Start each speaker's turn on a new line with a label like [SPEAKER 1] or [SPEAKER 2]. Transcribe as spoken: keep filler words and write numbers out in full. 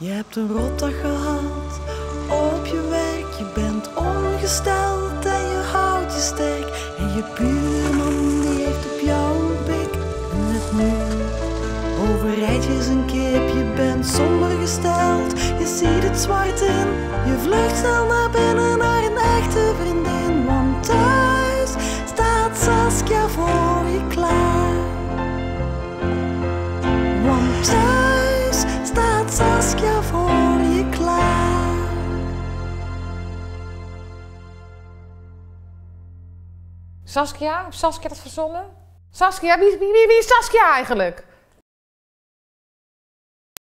[SPEAKER 1] Je hebt een rotdag gehad op je werk. Je bent ongesteld en je houdt je sterk. En je buurman die heeft op jou een pik. En het nu overrijd je zijn kip. Je bent somber gesteld, je ziet het zwart in. Je vlucht snel naar binnen naar een echte vriendin. Want thuis staat Saskia voor je klaar. Want thuis staat Saskia voor je klaar.
[SPEAKER 2] Saskia? Heeft Saskia dat verzonnen? Saskia? Wie, wie, wie, wie is Saskia eigenlijk?